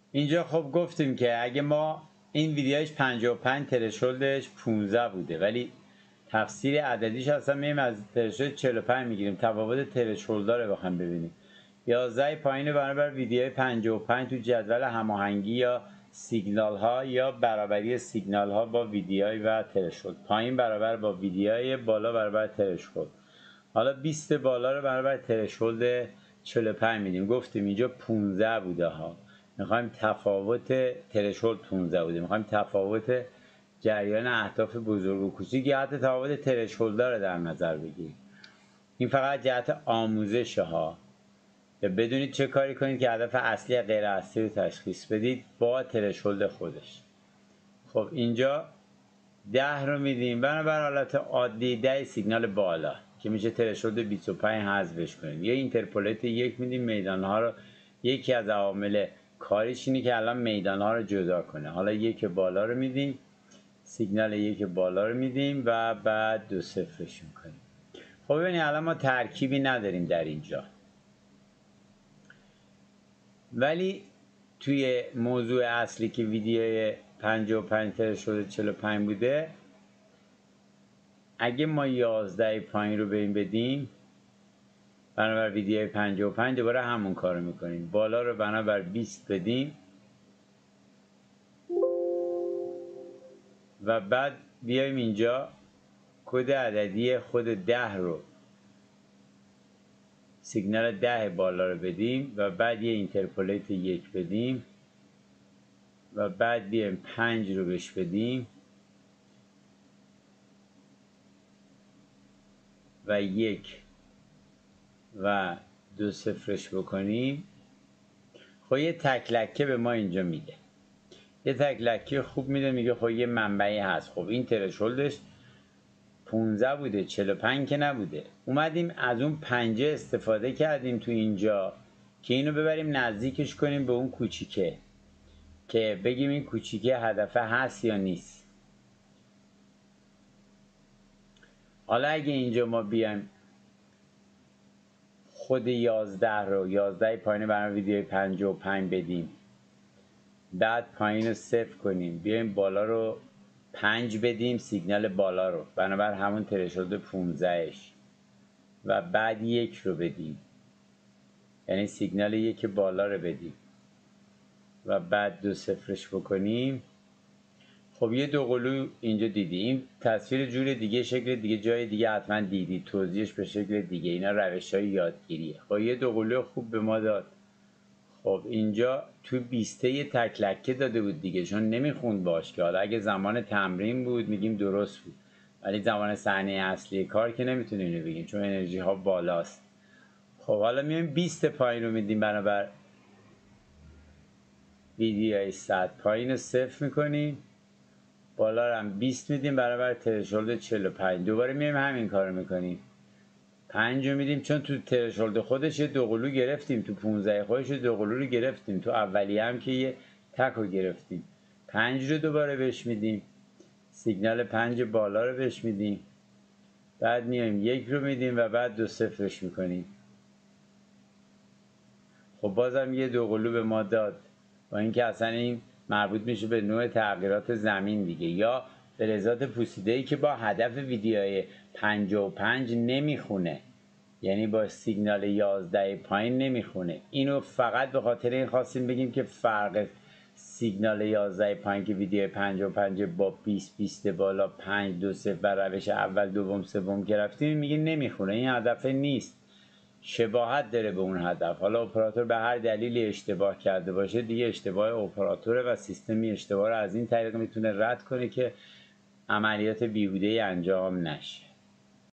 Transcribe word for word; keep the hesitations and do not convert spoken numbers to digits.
اینجا خب گفتیم که اگه ما این ویدیوش پنجاه و پنج ترشولدش پانزده بوده، ولی تفسیر عددیش اصلا میریم از ترشولد چهل و پنج میگیریم، تفاوت ترشولدا رو بخوایم ببینیم. یازده پایین برابر ویدیوی پنجاه و پنج تو جدول هماهنگی یا سیگنال ها یا برابری سیگنال ها با ویدیوی و ترشولد. پایین برابر با ویدیوی، بالا برابر ترشولد. حالا بیست بالا رو برابر ترشولد چهل و پنج میدیم. گفتیم اینجا پانزده بوده ها، میخوایم تفاوت ترشولد پانزده بوده، میخوایم تفاوت جریان اهداف بزرگ و کوچیک یا حتی تفاوت ترشولد رو در نظر بگیریم. این فقط جهت آموزش ها، یا بدونید چه کاری کنید که هدف اصلی یا غیر اصلی رو تشخیص بدید با ترشولد خودش. خب اینجا ده رو میدیم بنابر حالت عادی، ده سیگنال بالا که میشه ترشولد بیست و پنج حذفش کنیم. یه اینترپولیت یک میدیم، میدان ها رو، یکی از عوامل کاریش اینه که الان میدان ها رو جدا کنه. حالا یک بالا رو میدیم، سیگنال یک بالا رو میدیم و بعد دو صفرش میکنیم. خب ببینید الان ما ترکیبی نداریم در اینجا، ولی توی موضوع اصلی که ویدیوی پنجاه و پنج ترشولد چهل و پنج بوده، اگه ما یازده پایین رو به این بدیم بنابر ویدیوی پنجاه و پنج، دوباره همون کار رو میکنیم. بالا رو بنابر بیست بدیم و بعد بیایم اینجا کد عددی خود ده رو، سیگنال ده بالا رو بدیم و بعد یه اینترپولیت یک بدیم و بعد بیایم پنج رو بهش بدیم و یک و دو صفرش بکنیم. خب یه تکلکه به ما اینجا میده، یه تکلکه خوب میده، میگه خب یه منبعی هست. خب این ترشولدش پانزده بوده، چهل و پنج که نبوده. اومدیم از اون پنجه استفاده کردیم تو اینجا که اینو ببریم نزدیکش کنیم به اون کوچیکه، که بگیم این کوچیکه هدفه هست یا نیست. حالا اگه اینجا ما بیایم خود یازده رو، یازده پایین برای ویدیوی پنجاه و پنج بدیم، بعد پایین رو صفر کنیم، بیایم بالا رو پنج بدیم، سیگنال بالا رو بنابر همون ترشولد پانزدهش، و بعد یک رو بدیم، یعنی سیگنال یک بالا رو بدیم و بعد دو صفرش بکنیم. خب یه دوقلو اینجا دیدی، این تصویر جور دیگه، شکل دیگه، جای دیگه حتما دیدی توضیحش به شکل دیگه. اینا روش های یادگیریه. خب یه دوقلو خوب به ما داد. خب اینجا تو بیسته یه تکلکه داده بود دیگه، چون نمیخوند باش که حالا اگه زمان تمرین بود میگیم درست بود، ولی زمان صحنه اصلی کار که نمیتونیم اینو بگیم چون انرژی ها بالاست. خب حالا میایم بیست پایین رو میدیم بنابر ویدیوی صد، پایین رو صفر میکنیم، بالا رو هم بیست میدیم برابر ترشولد چهل و پنج. دوباره میایم همین کار رو میکنیم، پنج رو میدیم چون تو ترشولد خودش یه دوقلو گرفتیم، تو پانزده خودش یه دوقلو رو گرفتیم، تو اولیه هم که یه تک رو گرفتیم. پنج رو دوباره بهش میدیم، سیگنال پنج بالا رو بهش میدیم، بعد میایم یک رو میدیم و بعد دو صفرش میکنیم. خب بازم یه دوقلو به ما داد، با اینکه اصلا این مربوط میشه به نوع تغییرات زمین دیگه، یا فلزات پوسیده‌ای که با هدف ویدیوی پنجاه و پنج نمیخونه، یعنی با سیگنال یازده پایین نمیخونه. اینو فقط به خاطر این خواستیم بگیم که فرق سیگنال یازده پایین که ویدیو پنجاه و پنج با بیست، بیست بالا، پنج، دو، صفر بر روش اول دوم سوم که رفتیم، میگه نمیخونه، این هدف نیست، شباهت داره به اون هدف. حالا اپراتور به هر دلیلی اشتباه کرده باشه دیگه اشتباه اپراتوره و سیستمی اشتباه رو از این طریق میتونه رد کنه که عملیات بیهوده‌ای انجام نشه.